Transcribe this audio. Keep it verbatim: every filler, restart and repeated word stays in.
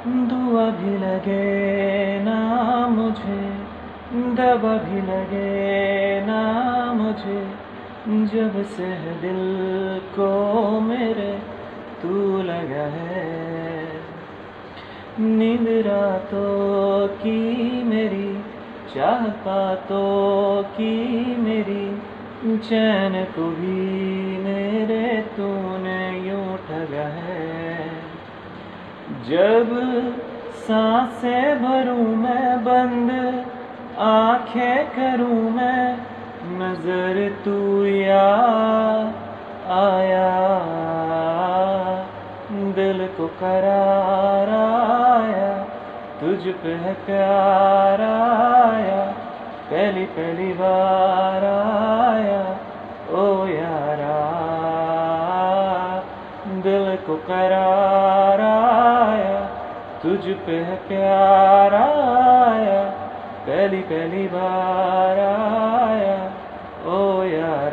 दुआ भी लगे ना मुझे, दवा भी लगे ना मुझे, जब से है दिल को मेरे तू लगा है। नींद रातों की मेरी, चाह बातों की मेरी, चैन को भी मेरे तूने यूं ठगा है। जब सांसें भरूं मैं बंद, आंखें करूं मैं, नजर तू याद आया। दिल को करार आया, तुझ पे है प्यार आया, पहली पहली बार आया ओ यारा। दिल को करार आया, तुझ पे है प्यार आया, पहली पहली बार आया ओ यारा।